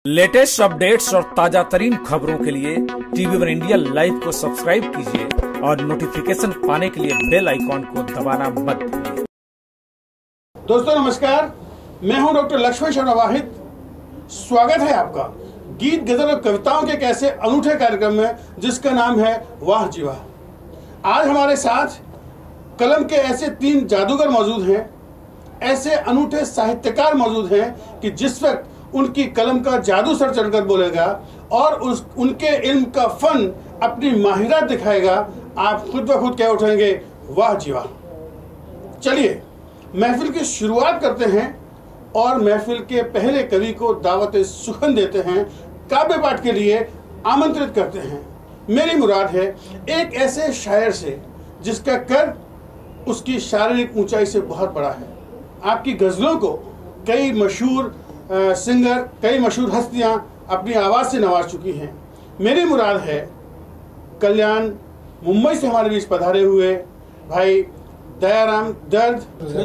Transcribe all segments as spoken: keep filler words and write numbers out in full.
Latest updates और ताजा तरीन खबरों के लिए टीवी वन इंडिया लाइव को सब्सक्राइब कीजिए और नोटिफिकेशन पाने के लिए बेल आइकॉन को दबाना मत भूलिए। दोस्तों नमस्कार, मैं हूं डॉक्टर लक्ष्मण शर्मा वाहिद। स्वागत है आपका गीत गजल और कविताओं के एक ऐसे अनूठे कार्यक्रम में जिसका नाम है वाह जी वाह। आज हमारे साथ कलम के ऐसे तीन जादूगर मौजूद हैं, ऐसे अनूठे साहित्यकार मौजूद हैं कि जिस वक्त उनकी कलम का जादू सर चढ़कर बोलेगा और उस उनके इल्म का फन अपनी माहिरात दिखाएगा, आप खुद ब खुद कह उठेंगे वाह जी वाह। चलिए महफिल की शुरुआत करते हैं और महफिल के पहले कवि को दावत सुखन देते हैं, काव्य पाठ के लिए आमंत्रित करते हैं। मेरी मुराद है एक ऐसे शायर से जिसका कद उसकी शारीरिक ऊंचाई से बहुत बड़ा है। आपकी गज़लों को कई मशहूर सिंगर, कई मशहूर हस्तियां अपनी आवाज़ से नवाज चुकी हैं। मेरी मुराद है कल्याण मुंबई से हमारे बीच पधारे हुए भाई दयाराम दर्द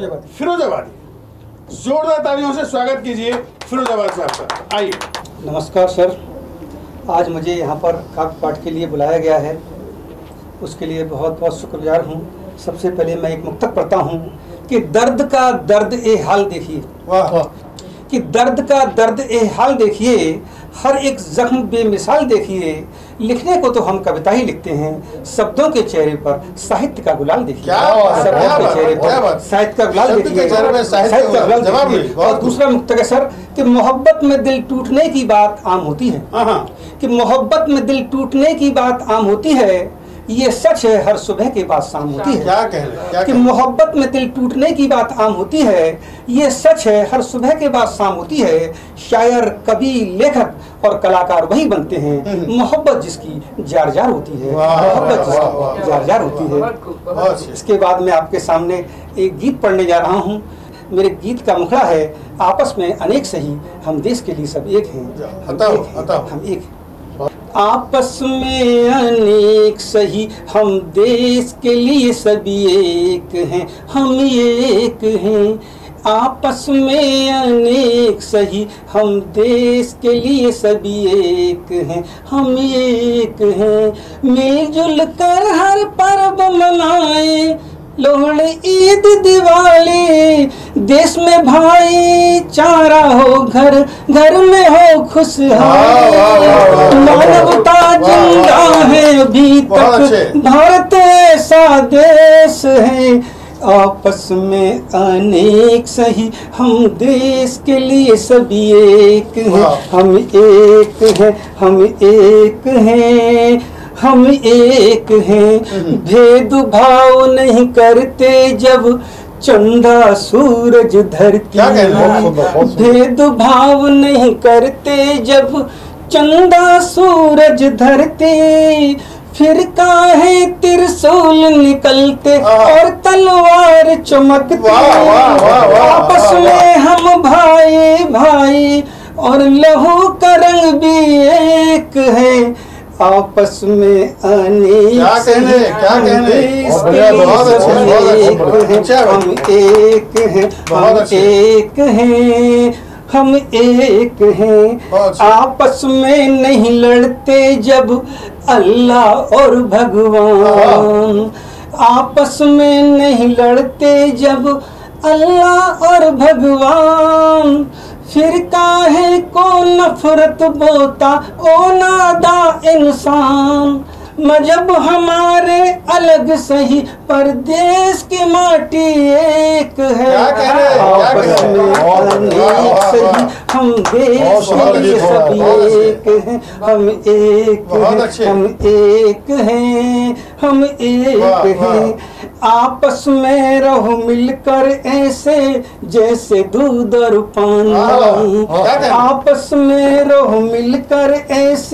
फिरोजाबादी। जोरदार तालियों से स्वागत कीजिए फिरोजाबाद से आपका। आइए। नमस्कार सर, आज मुझे यहाँ पर काव्य पाठ के लिए बुलाया गया है, उसके लिए बहुत बहुत शुक्रगुजार हूँ। सबसे पहले मैं एक मुक्तक पढ़ता हूँ कि दर्द का दर्द ए हाल देखिए, वाह कि दर्द का दर्द ए हाल देखिए, हर एक जख्म बेमिसाल देखिए। लिखने को तो हम कविता ही लिखते हैं, शब्दों के चेहरे पर साहित्य का गुलाल देखिए। शब्दों के चेहरे पर साहित्य का गुलाल देखिए, साहित्य का गुलाल देखिए। और दूसरा मुक्तक है सर कि मोहब्बत में दिल टूटने की बात आम होती है, कि मोहब्बत में दिल टूटने की बात आम होती है, ये सच है हर सुबह के बाद शाम होती है। क्या कह रहे, क्या कि मोहब्बत में दिल टूटने की बात आम होती है, ये सच है हर सुबह के बाद शाम होती है। शायर, कवि, लेखक और कलाकार वही बनते हैं मोहब्बत जिसकी जार जार होती है, मोहब्बत जिसकी जार जार होती है। इसके बाद मैं आपके सामने एक गीत पढ़ने जा रहा हूँ। मेरे गीत का मुखड़ा है आपस में अनेक सही, हम देश के लिए सब एक हैं, हम एक हैं। आपस में अनेक सही, हम देश के लिए सभी एक हैं, हम एक हैं। आपस में अनेक सही, हम देश के लिए सभी एक हैं, हम एक हैं। मिलजुल कर हर पर्व मनाएं, लोहड़ी, ईद, दिवाली, देश में भाईचारा हो, घर घर में हो खुशहाली। मानवता जिंदा है अभी तक, भारत ऐसा देश है। आपस में अनेक सही, हम देश के लिए सभी एक हैं, हम एक हैं, हम एक हैं, हम एक हैं। भेदभाव नहीं करते जब चंदा सूरज धरती, भेदभाव नहीं करते जब चंदा सूरज धरती। फिर काहे त्रिशूल निकलते और तलवार चमकती। आपस में हम भाई भाई और लहू का रंग भी एक है। आपस में अनेक सही, हम देश के लिए सब एक हैं, हम एक हैं, हम एक हैं। आपस में नहीं लड़ते जब अल्लाह और भगवान, आपस में नहीं लड़ते जब अल्लाह और भगवान। फिर काहे को नफरत बोता ओ नादा इंसान। मजहब हमारे अलग सही, पर देश की माटी एक है। आपस में अनेक सही, हम देश के लिए सभी एक हैं, हम एक हैं, हम एक हैं, हम एक हैं। आपस में रहो मिलकर ऐसे जैसे दूध और पानी। आपस में रहो मिलकर ऐसे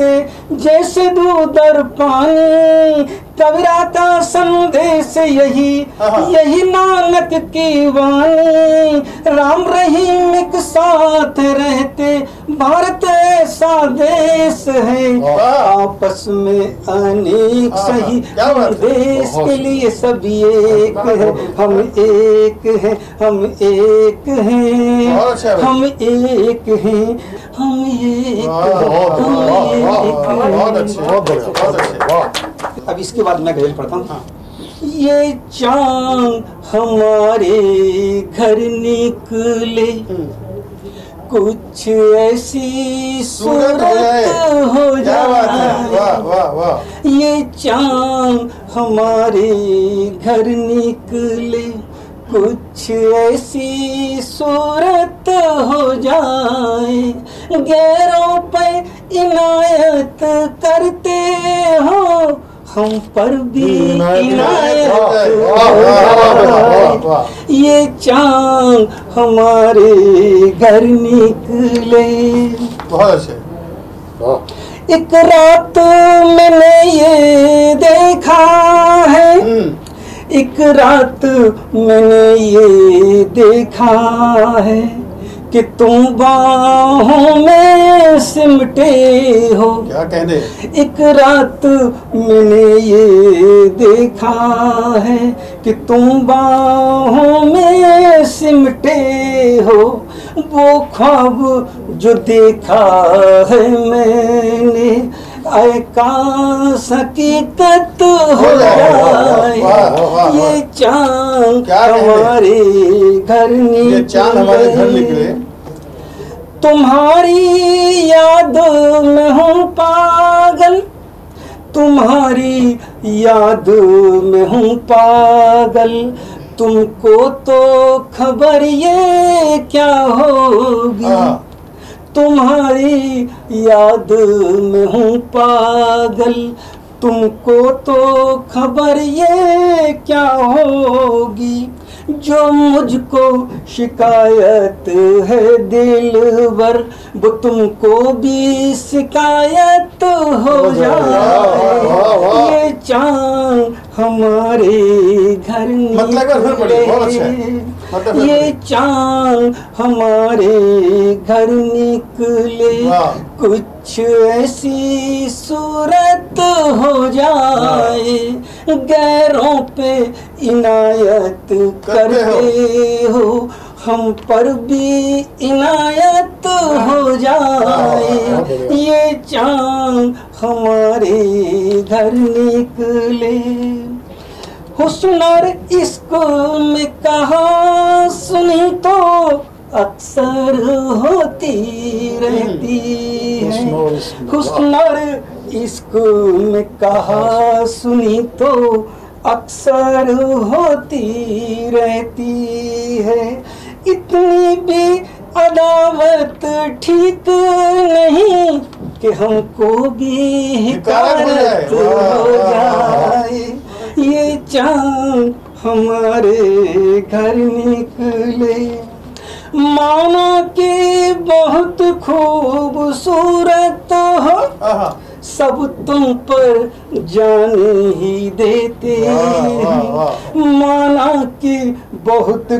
जैसे दूध और पानी, कबीरा का संदेश यही, यही नानक की वाणी। राम रहीम एक साथ रहते, भारत ऐसा देश है, आपस में अनेक सही, देश के लिए सब एक है, हम एक हैं, हम एक हैं, हम एक हैं, हम एक हैं, हम एक हैं। अब इसके बाद मैं गजल पढ़ता हूँ। ये चांद हमारे घर निकले, कुछ ऐसी सूरत हो जाए। ये चांद हमारे घर निकले, कुछ ऐसी सूरत हो जाए। गैरों पे इनायत करते हो, हम पर भी इनायत हो जाए। ये चांद हमारे घर निकले। बहुत अच्छे। एक रात मैंने ये देखा है, एक रात मैंने ये देखा है कि तुम बाहों में सिमटे हो। क्या कहने? एक रात मैंने ये देखा है कि तुम बाहों में सिमटे हो। वो ख्वाब जो देखा है मैंने, आए काश हकीकत हो जाए। ये चांद हमारे घर निकले, तुम्हारी याद में हूँ पागल, तुम्हारी याद में हूँ पागल। तुमको तो खबर ये क्या होगी, तुम्हारी याद में हूँ पागल। तुमको तो खबर ये क्या होगी, जो मुझको शिकायत है दिलबर, वो तुमको भी शिकायत हो जाए। ये चांद हमारे घर निकले, ये चांद हमारे घर निकले, कुछ ऐसी सूरत हो जाए। गैरों पे इनायत करते हो, हम पर भी इनायत हो जाए। ये चांद हमारे घर निकले। हुस्न और इश्क में कहा सुनी तो अक्सर होती रहती है। हुस्न और इश्क में कहा सुनी तो अक्सर होती रहती है। इतनी भी अदावत ठीक नहीं कि हमको भी हिकारत हो जाए। ये चांद हमारे घर निकले, माना कि बहुत खूबसूरत हो, सब तुम पर जान ही देते हैं। माना कि बहुत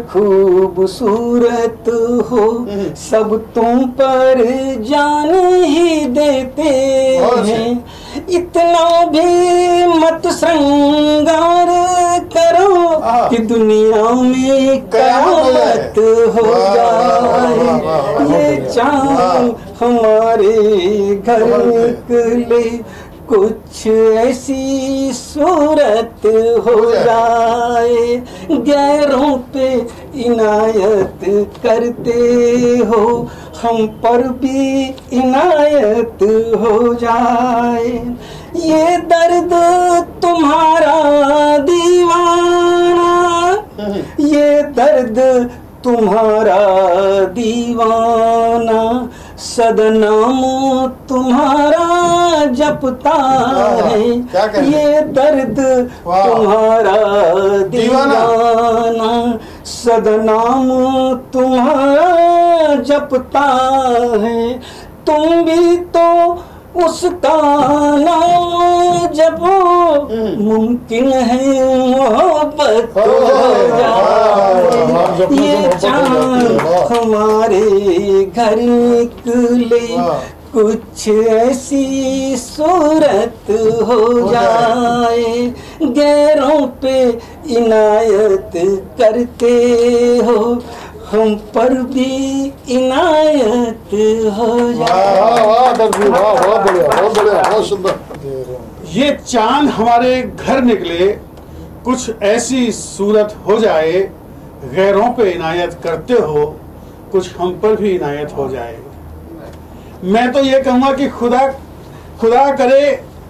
खूबसूरत हो, सब तुम पर जान ही देते हैं। इतना भी मत श्रृंगार करो कि दुनिया में कयामत हो जाए। ये चांद हमारे घर निकले, कुछ ऐसी सूरत हो जाए। गैरों पे इनायत करते हो, हम पर भी इनायत हो जाए। ये दर्द तुम्हारा दीवाना, ये दर्द तुम्हारा दीवाना, सदनाम तुम्हारा जपता है। ये दर्द तुम्हारा दीवाना, सदनाम तुम्हारा जपता है। तुम भी तो उसका नाम जब मुमकिन है मोहब्बत हो जाए। ये चांद हमारे घर निकले कुछ ऐसी सूरत हो जाए। गैरों पे इनायत करते हो, हम पर भी इनायत हो जाए। ये चांद हमारे घर निकले कुछ ऐसी सूरत हो जाए, गैरों पे इनायत करते हो, कुछ हम पर भी इनायत हो जाए। मैं तो ये कहूँगा कि खुदा खुदा करे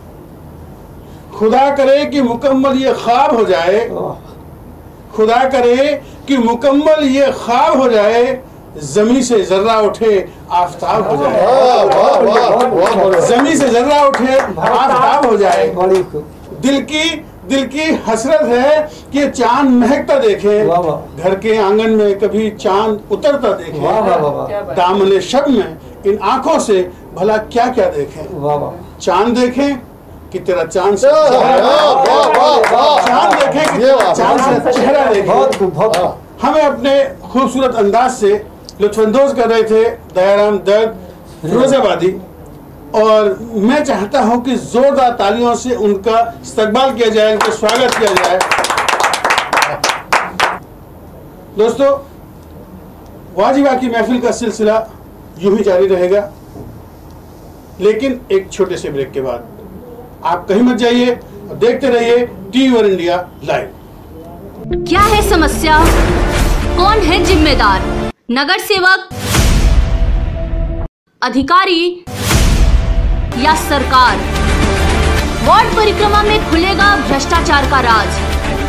खुदा करे कि मुकम्मल ये ख्वाब हो जाए, खुदा करे कि मुकम्मल ये ख्वाब हो जाए, जमी से जर्रा उठे आफताब हो जाए। जमी से जर्रा उठे आफताब हो जाए। दिल की दिल की हसरत है कि चांद महकता देखे, घर के आंगन में कभी चांद उतरता देखे। दामन शब में इन आंखों से भला क्या क्या देखें। चांद देखें कि तेरा चांद से चांद देखें कि तेरा चांद से चेहरा देखें। हमें अपने खूबसूरत अंदाज से लुत्फानंदोज कर रहे थे दयाराम दर्द फिरोजाबादी, और मैं चाहता हूं कि जोरदार तालियों से उनका इस्तकबाल किया जाए, उनका स्वागत किया जाए। दोस्तों, वाह जी वाह की महफिल का सिलसिला यूं ही जारी रहेगा, लेकिन एक छोटे से ब्रेक के बाद। आप कहीं मत जाइए और देखते रहिए टीवी वन इंडिया लाइव। क्या है समस्या? कौन है जिम्मेदार? नगर सेवक, अधिकारी या सरकार? वार्ड परिक्रमा में खुलेगा भ्रष्टाचार का राज,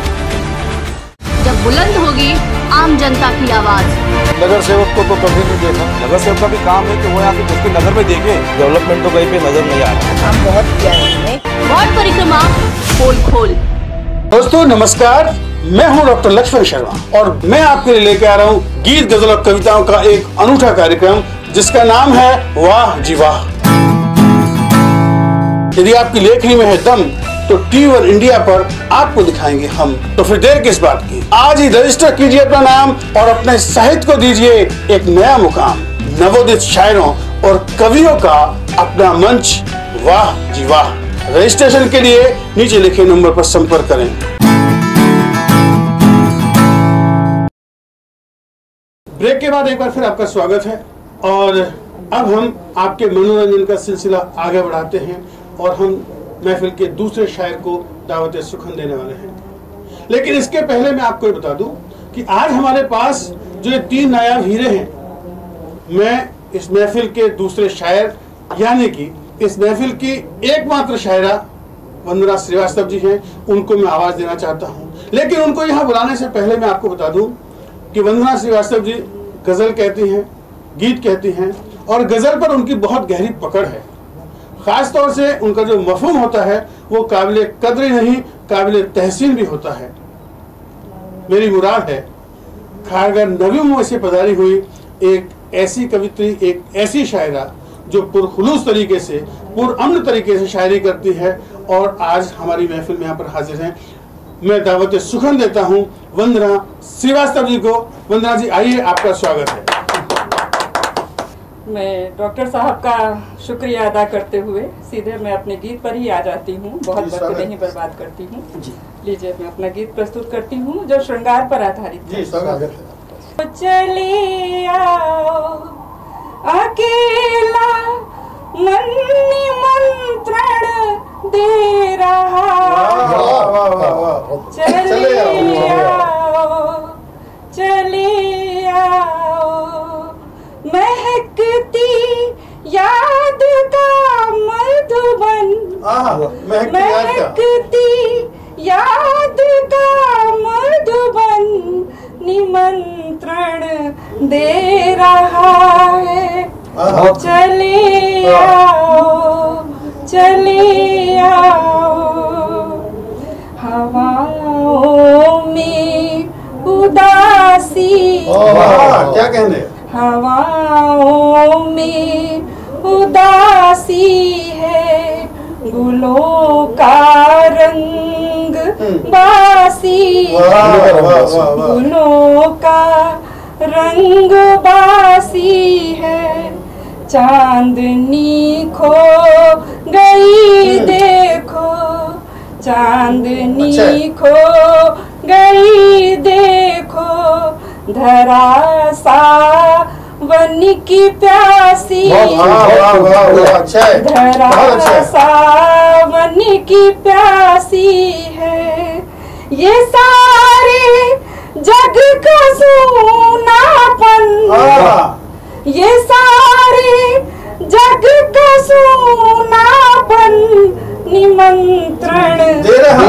जब बुलंद होगी आम जनता की आवाज। नगर सेवक को तो कभी नहीं देखा। नगर सेवक का भी काम है कि वो यहाँ के उसके नगर में देखे। डेवलपमेंट तो कहीं पे नजर नहीं आ रहा। हम बहुत किया है। वार्ड परिक्रमा पोल खोल। दोस्तों नमस्कार, मैं हूं डॉक्टर लक्ष्मण शर्मा और मैं आपके लिए लेके आ रहा हूं गीत, गजल और कविताओं का एक अनूठा कार्यक्रम जिसका नाम है वाह जी वाह। यदि आपकी लेखनी में है दम तो टीवी वन इंडिया पर आपको दिखाएंगे हम। तो फिर देर किस बात की, आज ही रजिस्टर कीजिए अपना नाम और अपने साहित्य को दीजिए एक नया मुकाम। नवोदित शायरों और कवियों का अपना मंच वाह जी वाह। रजिस्ट्रेशन के लिए नीचे लिखे नंबर पर संपर्क करें। ब्रेक के बाद एक बार फिर आपका स्वागत है और अब हम आपके मनोरंजन का सिलसिला आगे बढ़ाते हैं और हम महफिल के दूसरे शायर को दावत सुखन देने वाले हैं। लेकिन इसके पहले मैं आपको ये बता दूं कि आज हमारे पास जो ये तीन नायाब हीरे हैं, मैं इस महफिल के दूसरे शायर यानी कि इस महफिल की एकमात्र शायरा वंदना श्रीवास्तव जी हैं, उनको मैं आवाज देना चाहता हूं। लेकिन उनको यहाँ बुलाने से पहले मैं आपको बता दूं कि वंदना श्रीवास्तव जी गजल कहती हैं, गीत कहती हैं और गजल पर उनकी बहुत गहरी पकड़ है। खास तौर से उनका जो मफहूम होता है वो काबिल कद्र नहीं काबिल तहसीन भी होता है। मेरी मुराद है खारगर नवी मुंह से पधारी हुई एक ऐसी कवित्री, एक ऐसी शायरा जो पुरखुलूस तरीके से, पुरअमन तरीके से शायरी करती है और आज हमारी महफिल में यहाँ पर हाजिर हैं। मैं दावत सुखन देता हूँ वंदना श्रीवास्तव जी को। वंदना जी आइए, आपका स्वागत है। मैं डॉक्टर साहब का शुक्रिया अदा करते हुए सीधे मैं अपने गीत पर ही आ जाती हूँ, बहुत वक्त नहीं बर्बाद करती हूँ। लीजिए मैं अपना गीत प्रस्तुत करती हूँ जो श्रृंगार पर आधारित है। चले आओ अकेला मन निमंत्रण दे रहा, चले आओ चले आओ महकती याद का मधुबन, महकती याद का मधुबन निमंत्रण दे रहा है। चले आओ चले आओ हवाओं में उदासी, क्या कहने, हवाओं में उदासी है गुलों का रंग बासी, गुलों का रंग बासी है, चांदनी खो गई देखो, चांदनी खो गई देखो, धरा सावन की प्यासी, धरा सावन की प्यासी है, ये सारे जग का सूनापन, ये सारे जग का सूनापन निमंत्रण दे रहा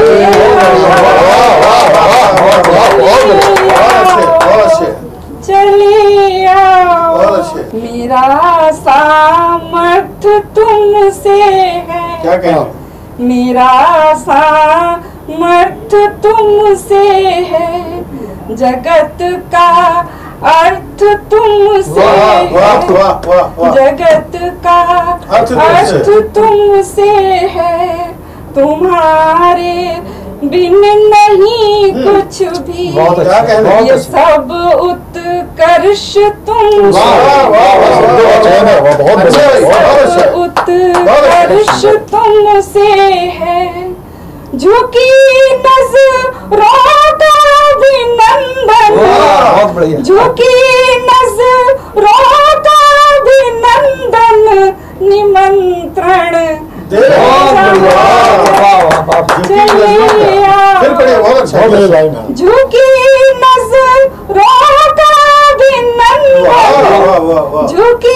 चले आओ, मेरा सामर्थ्य तुमसे है, क्या कहें? मेरा सामर्थ्य तुमसे है, जगत का अर्थ तुमसे है, जगत का अर्थ तुमसे है, तुम्हारे बिन नहीं कुछ भी, ये सब उत्कर्ष तुमसे, उत्कर्ष तुमसे है, झुकी नजरों का अभिनंदन, झुकी नजरों का अभिनंदन निमंत्रण झुकी नजरों का अभिनंदन, झुकी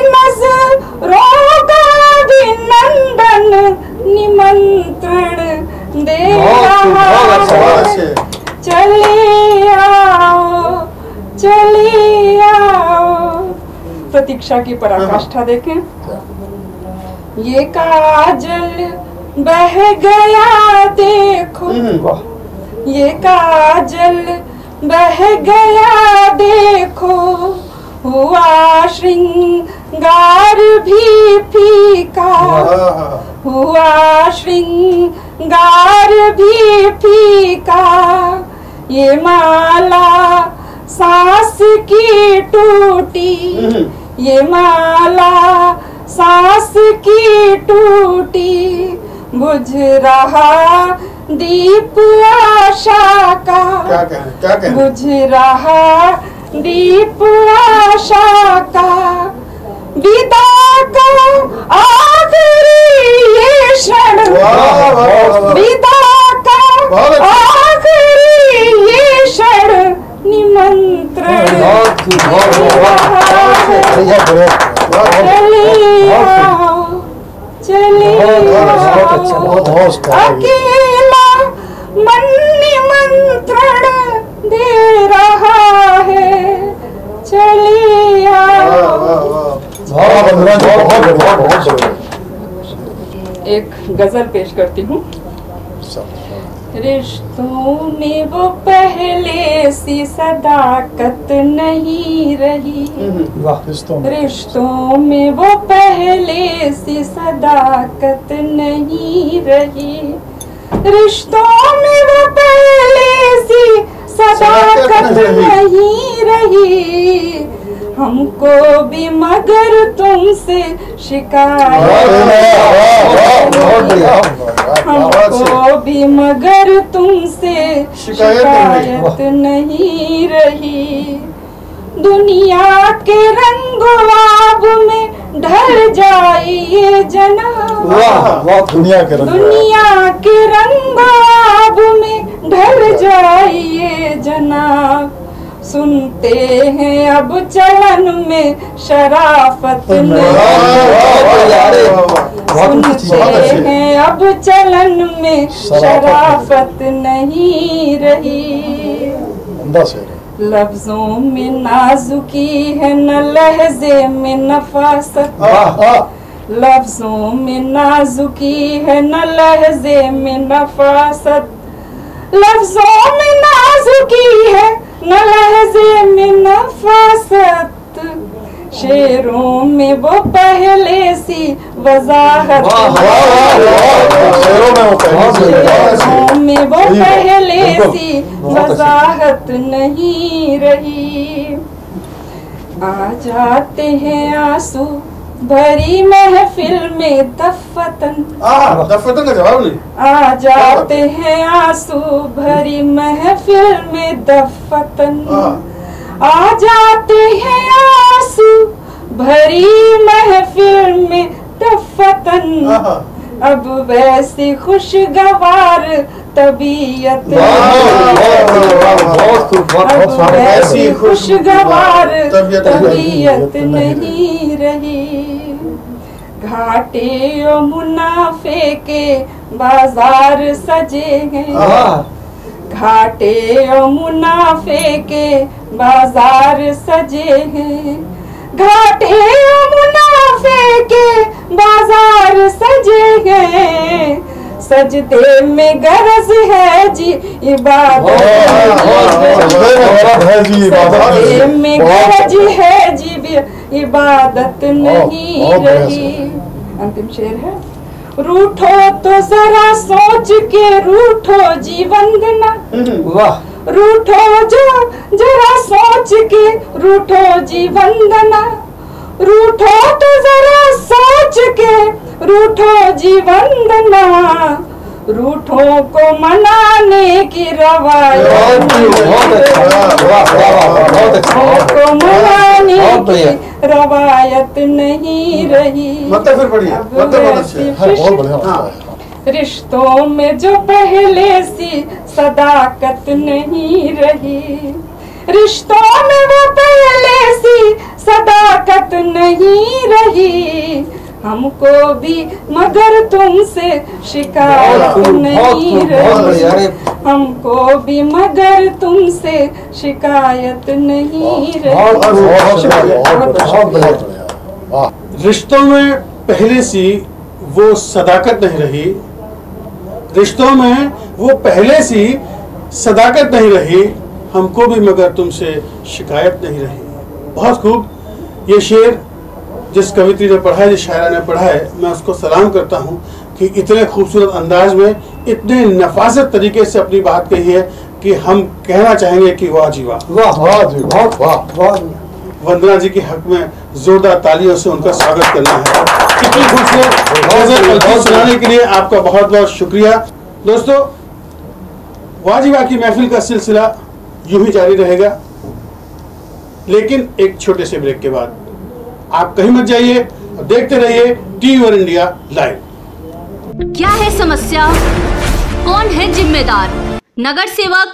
नजरों का अभिनंदन निमंत्रण दे रहा है, चले आओ, चले आओ। प्रतीक्षा की पराकाष्ठा देखें। ये काजल बह गया देखो, ये काजल बह गया देखो, हुआ श्रृंगार भी फीका, हुआ श्रृंगार भी फीका, ये माला सांस की टूटी, ये माला सांस की टूटी, बुझ रहा दीप आशा का, क्या कहें, क्या कहें? बुझ रहा दीप आशा का, विदा का आखिरी ये क्षण, विदा का आखिरी ये क्षण निमंत्रण चले आओ, चले आओ, अकेला मन निमंत्रण दे रहा है, चले आओ। एक गजल पेश करती हूँ। रिश्तों में वो पहले सी सदाकत नहीं रही, रिश्तों में वो पहले सी सदाकत नहीं रही, रिश्तों में वो पहले सी सदाकत नहीं रही, हमको भी मगर तुमसे शिकायत, हमको भी मगर तुमसे शिकायत नहीं रही, दुनिया के रंगवाब में ढल जाइए जनाब, दुनिया के दुनिया के रंगवाब में ढल जाइए जनाब, सुनते हैं अब चलन में शराफत नहीं, सुनते हैं अब चलन में शराफत नहीं रही, लफ्जों में नाजुकी है न लहजे में नफासत, लफ्जों में नाजुकी है न लहजे में नफासत, लफ्जों में नाजुकी है न लहजे में नफासत, शेरों में वो पहले सी वजाहत में वो पहले सी वजाहत नहीं रही। आ जाते हैं आंसू भरी महफिल में दफतन, दफतन का जवाब नहीं। आ जाते हैं आंसू भरी महफिल में दफतन, आ जाते हैं आंसू भरी महफिल में दफतन। अब वैसी खुशगवार तबीयत, अब वैसी खुशगवार तबीयत नहीं रही। घाटे और मुनाफे के बाजार सजे हैं, घाटे और मुनाफे के बाजार सजे हैं, घाटे और मुनाफे के बाजार सजे हैं। सजदे में गरज है जी इबादत, सजदे में गरज है जी इबादत नहीं रही। अंतिम शेर है, रूठो तो जरा सोच के रूठो जी वंदना, रूठो जो जरा सोच के रूठो जी वंदना, रूठो तो जरा सोच के रूठो जी वंदना। रूठो को मनाने की रवायत, को मनाने की रवायत नहीं रही। मतलब फिर बढ़िया, मतलब रिश्तों में जो पहले सी सदाकत नहीं रही, रिश्तों में वो पहले सी सदाकत नहीं रही। हमको भी मगर तुमसे शिकायत नहीं रही, हमको भी मगर तुमसे शिकायत नहीं रही। रिश्तों में पहले सी वो सदाकत नहीं रही, रिश्तों में वो पहले सी सदाकत नहीं रही, हमको भी मगर तुमसे शिकायत नहीं रही। बहुत खूब। ये शेर जिस कवित्री ने पढ़ा है, जिस शायरा ने पढ़ा है, मैं उसको सलाम करता हूँ कि इतने खूबसूरत अंदाज में, इतने नफासत तरीके से अपनी बात कही है कि हम कहना चाहेंगे कि वाह जी वाह, वाह वाह जी वाह वाह। वंदना जी के हक में जोरदार तालियों से उनका स्वागत करना है। कितनी खूबसूरत सुनाने के लिए आपका बहुत बहुत शुक्रिया। दोस्तों, वाह जी वाह की महफिल का सिलसिला यूं ही जारी रहेगा, लेकिन एक छोटे से ब्रेक के बाद। आप कहीं मत जाइए और देखते रहिए टीवी वन इंडिया लाइव। क्या है समस्या? कौन है जिम्मेदार? नगर सेवक,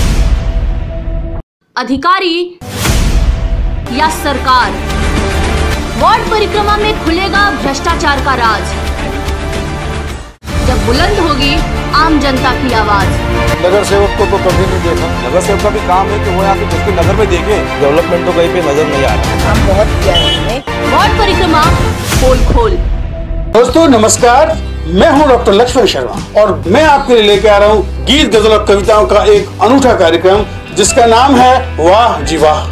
अधिकारी या सरकार? वार्ड परिक्रमा में खुलेगा भ्रष्टाचार का राज, जब बुलंद होगी आम जनता की आवाज। नगर सेवक को तो कभी नहीं देखा। नगर सेवक का भी काम है कि वो यहाँ के उसके नगर में देखे। डेवलपमेंट तो कहीं पे नजर नहीं आ रहा। हम बहुत वार्ड परिक्रमा खोल खोल। दोस्तों नमस्कार, मैं हूं डॉक्टर लक्ष्मण शर्मा और मैं आपके लिए लेके आ रहा हूं गीत, गजल और कविताओं का एक अनूठा कार्यक्रम जिसका नाम है वाह जी वाह।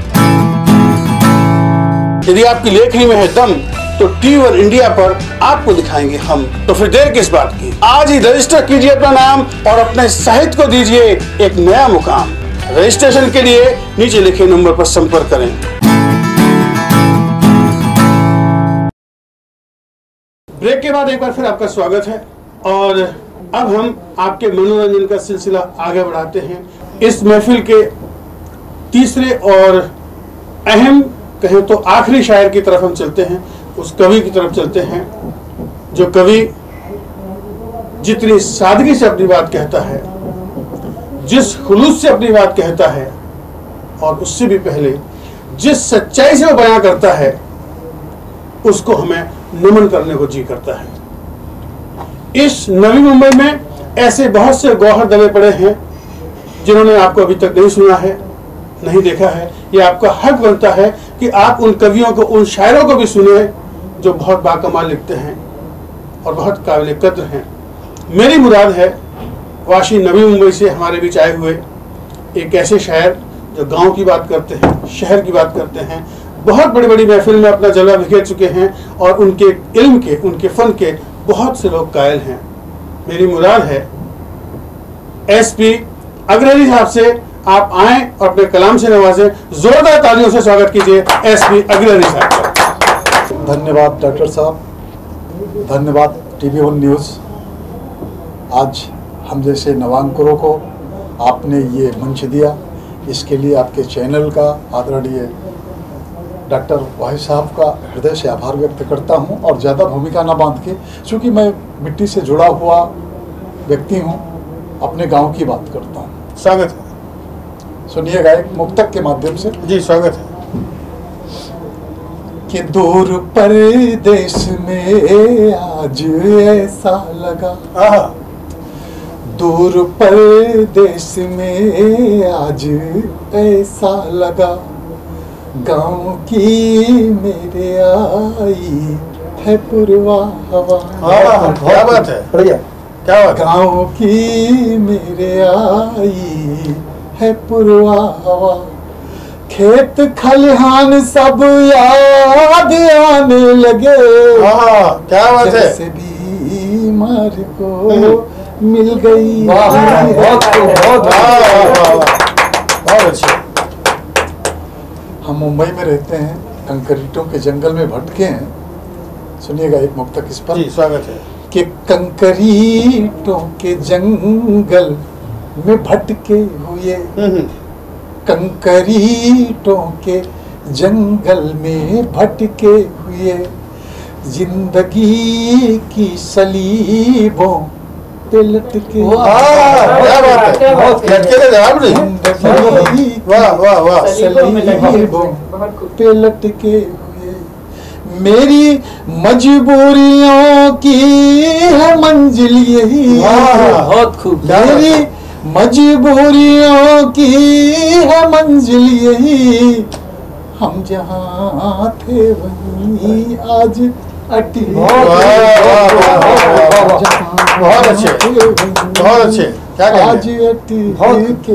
यदि आपकी लेखनी में है दम तो टीवी वन इंडिया पर आपको दिखाएंगे हम। तो फिर देर किस बात की, आज ही रजिस्टर कीजिए अपना नाम और अपने साहित्य को दीजिए एक नया मुकाम। रजिस्ट्रेशन के लिए नीचे लिखे नंबर पर संपर्क करें। ब्रेक के बाद एक बार फिर आपका स्वागत है और अब हम आपके मनोरंजन का सिलसिला आगे बढ़ाते हैं। इस महफिल के तीसरे और अहम, कहें तो आखिरी शायर की तरफ हम चलते हैं, उस कवि की तरफ चलते हैं जो कवि जितनी सादगी से अपनी बात कहता है, जिस खुलूस से अपनी बात कहता है और उससे भी पहले जिस सच्चाई से वो बयां करता है, उसको हमें नमन करने को जी करता है। इस नवी मुंबई में ऐसे बहुत से गौहर दबे पड़े हैं जिन्होंने आपको अभी तक नहीं सुना है, नहीं देखा है। ये आपका हक बनता है कि आप उन कवियों को, उन शायरों को भी सुने जो बहुत बाकमाल लिखते हैं और बहुत काबिल कद्र हैं। मेरी मुराद है वाशी नवी मुंबई से हमारे बीच आए हुए एक ऐसे शायर जो गांव की बात करते हैं, शहर की बात करते हैं, बहुत बड़ी बड़ी महफिल में अपना जलवा बिखेर चुके हैं और उनके इल्म के, उनके फन के बहुत से लोग कायल हैं। मेरी मुराद है एसपी अग्रणी साहब से आप आए और अपने कलाम से नवाजें। जोरदार तालियों से स्वागत कीजिए एसपी अग्रणी साहब का। धन्यवाद डॉक्टर साहब, धन्यवाद टीवी वन न्यूज़। आज हम जैसे नवांकुरों को आपने ये मंच दिया, इसके लिए आपके चैनल का, आदरणीय डॉक्टर वाहिद साहब का हृदय से आभार व्यक्त करता हूं। और ज़्यादा भूमिका ना बांध के, क्योंकि मैं मिट्टी से जुड़ा हुआ व्यक्ति हूं, अपने गांव की बात करता हूं। स्वागत है। सुनिएगा एक मुक्तक के माध्यम से। जी स्वागत है। कि दूर परदेश में आज ऐसा लगा, दूर परदेश में आज ऐसा लगा, गांव की मेरे आई है पुरवा हवा। क्या बात है, बढ़िया, क्या बात है। गांव की मेरे आई है पुरवा हवा, खेत खलिहान सब याद आने लगे। क्या बात है। जैसे बीमार को मिल गई। बहुत अच्छे। हम मुंबई में रहते हैं, कंकरीटों के जंगल में भटके हैं। सुनिएगा एक मुक्तक इस पर। जी स्वागत है। कि कंकरीटों के जंगल में भटके हुए, कंकरीटों के जंगल में भटके हुए, जिंदगी की सलीबों पे लटके। क्या बात है, लटके का जवाब नहीं। वाह वाह वाह। सलीबों पे लटके हुए, मेरी मजबूरियों की है मंजिल यही। बहुत खूब। मेरी मजबूरियों की है मंजिल यही, हम जहाँ थे वहीं आज अटी। बहुत अच्छे, बहुत अच्छे। क्या आज अटी के।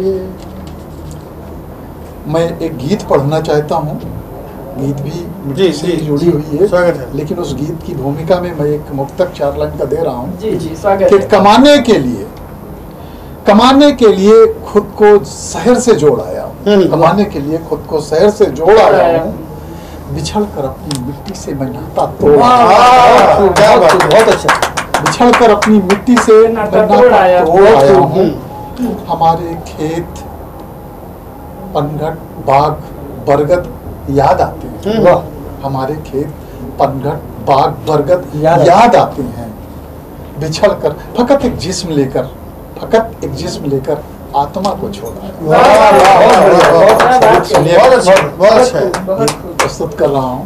मैं एक गीत पढ़ना चाहता हूँ, गीत भी जी से जी जुड़ी हुई है, स्वागत है। लेकिन उस गीत की भूमिका में मैं एक मुक्तक चार लाइन का दे रहा हूँ। जी जी स्वागत कि है। कमाने के लिए कमाने के लिए खुद को शहर से जोड़ आया हूँ, कमाने के लिए खुद को शहर से जोड़ आया हूँ, बिछड़ कर अपनी मिट्टी से मैं नाता तोड़ आया। बहुत अच्छा। बिछड़ कर अपनी मिट्टी से मैं नाता नाता तोड़ आया तोड़ आया हूँ। हमारे खेत, पनघट, बाग, बरगद याद आते हैं। हमारे खेत, पनघट, बाग, बरगद याद आते हैं। बिछड़ कर फकत एक जिस्म लेकर फकत एक जिस्म लेकर आत्मा को छोड़ा। प्रस्तुत कर रहा हूँ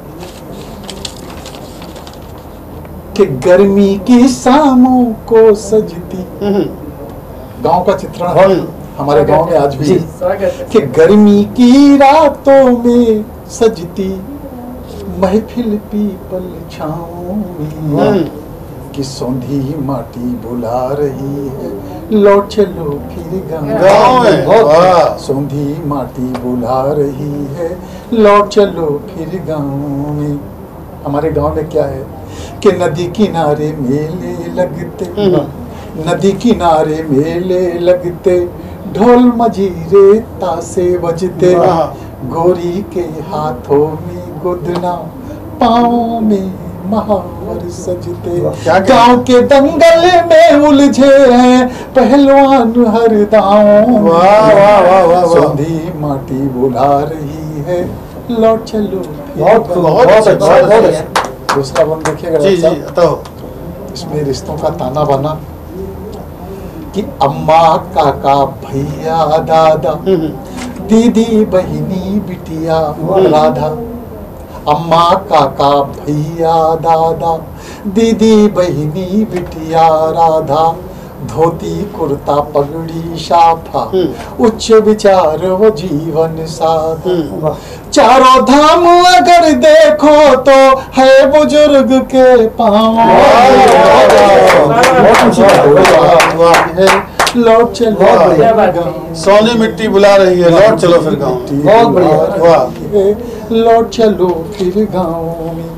कि गर्मी की शामों को सजती, गांव का चित्रण हमारे गांव में आज भी, कि गर्मी की रातों में सजती महफिल पीपल छाँव में, कि सौंधी माटी बुला रही है, लौट चलो फिर गाँव में। सौंधी माटी बुला रही है, लौट चलो फिर गाँव में। हमारे गांव में क्या है कि नदी किनारे मेले लगते, नदी किनारे मेले लगते, ढोल मजीरे तासे बजते, गोरी के हाथों में गुदना, पाँव में महावर सजते। गांव के दंगल में उलझे हैं पहलवान हर दांव। सौंधी माटी बुला रही है, लौट चलो। बहुत बहुत अच्छा। दूसरा वन देखिएगा जी जी तो इसमें रिश्तों का ताना बाना, कि अम्मा, काका, भैया, दादा, दीदी, बहिनी, बिटिया, राधा। अम्मा, काका, भैया, दादा, दीदी, बहिनी, बिटिया, राधा, धोती, कुर्ता, पगड़ी, शाफा, उच्च विचार व जीवन साधा। चारों धाम अगर देखो तो है बुजुर्ग के पाँव। लौट चलो बहुत बढ़िया बात गाँव है। सोनी मिट्टी बुला रही है, लौट चलो फिर गाँव। बहुत बढ़िया। वाह। लौट चलो फिर गाँव में।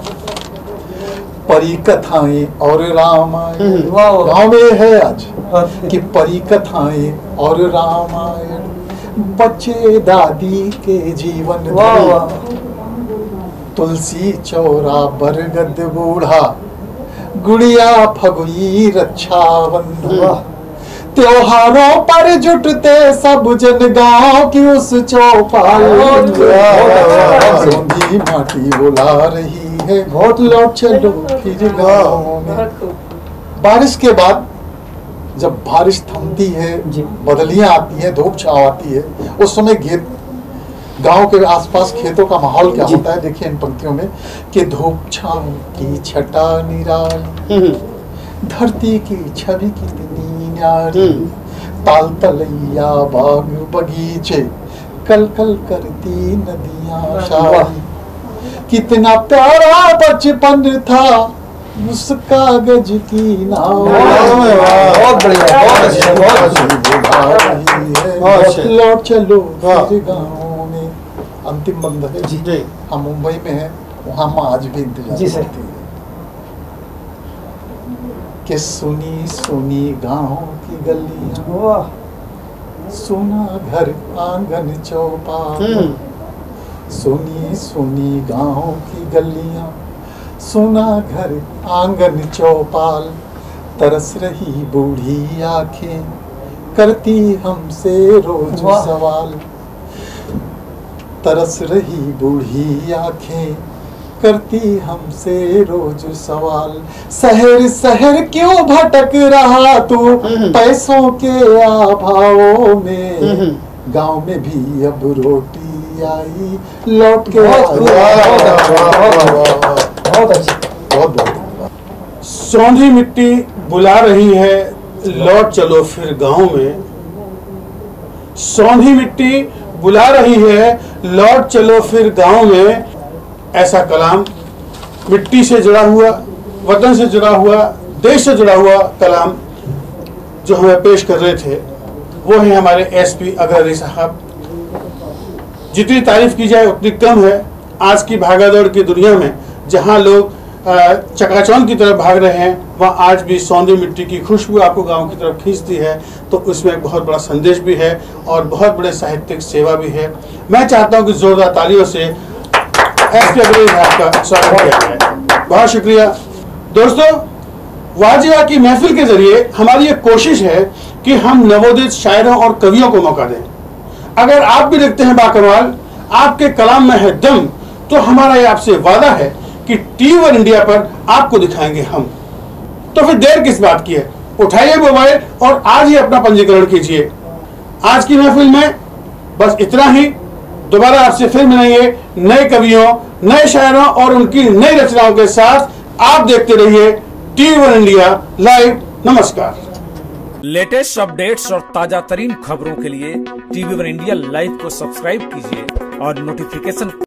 परी कथाएं और रामायण वाह वाह। गाँव में है आज कि परी कथाएं और रामायण बच्चे दादी के जीवन वाह धरे। वाह। तुलसी चौरा बरगद बूढ़ा गुड़िया फगुई रक्षाबंधन। त्योहारों पर जुटते सब जन गांव की उस चौपाल। सोंधी माटी बुला रही है, बहुत लौट चलो फिर गाँव में। बहुत खूब। बारिश के बाद जब बारिश थमती है, जी। बदलियां आती है, धूप छाव आती है, उस समय खेत गांव के आसपास खेतों का माहौल क्या होता है, देखिए इन पंक्तियों में कि धूप छाव की छटा निराली, धरती की छवि कितनी न्यारी, ताल तलैया बाग बगीचे, कल कल करती नदियां शाही, कितना प्यारा बचपन था उस कागज की नाव। बहुत बढ़िया, बहुत अच्छा, बहुत अच्छा। लौट चलो फिर गाँव में। अंतिम बंद है जी जी। हम मुंबई में हैं, वहाँ हम आज भी इंतजार जी सर। करते हैं कि सुनी सुनी गाँव की गलियां, वाह। सुना घर आंगन चौपाल, सुनी सुनी गाँव की गलियां, सुना घर आंगन चौपाल, तरस रही बूढ़ी आंखें करती हमसे रोज वाह। सवाल, तरस रही बूढ़ी आंखें करती हमसे रोज सवाल, शहर शहर क्यों भटक रहा तू पैसों के अभावों में, गांव में भी अब रोटी आई लौट के बहुत खूब, आ। बहुत अच्छा। बहुत बहुत सौंधी मिट्टी बुला रही है, लौट चलो फिर गांव में। सौंधी मिट्टी बुला रही है, लौट चलो फिर गांव में। ऐसा कलाम मिट्टी से जुड़ा हुआ, वतन से जुड़ा हुआ, देश से जुड़ा हुआ कलाम जो हमें पेश कर रहे थे वो है हमारे एसपी अगर अली साहब। जितनी तारीफ की जाए उतनी कम है। आज की भागादौड़ की दुनिया में जहां लोग चकाचौंध की तरफ भाग रहे हैं, वहाँ आज भी सौंधी मिट्टी की खुशबू आपको गांव की तरफ खींचती है। तो उसमें एक बहुत बड़ा संदेश भी है और बहुत बड़े साहित्यिक सेवा भी है। मैं चाहता हूं कि जोरदार तालियों से एसपी अग्रवाल साहब का स्वागत किया जाए। बहुत शुक्रिया दोस्तों। वाजिबा की महफिल के जरिए हमारी एक कोशिश है कि हम नवोदित शायरों और कवियों को मौका दें। अगर आप भी लिखते हैं बाकमाल, आपके कलाम में है दम, तो हमारा ये आपसे वादा है कि टीवी वन इंडिया पर आपको दिखाएंगे हम। तो फिर देर किस बात की है, उठाइए मोबाइल और आज ही अपना पंजीकरण कीजिए। आज की महफिल में बस इतना ही। दोबारा आपसे फिर मिलेंगे नए कवियों, नए शायरों और उनकी नई रचनाओं के साथ। आप देखते रहिए टीवी वन इंडिया लाइव। नमस्कार। लेटेस्ट अपडेट्स और ताजा तरीन खबरों के लिए टीवी वन इंडिया लाइव को सब्सक्राइब कीजिए और नोटिफिकेशन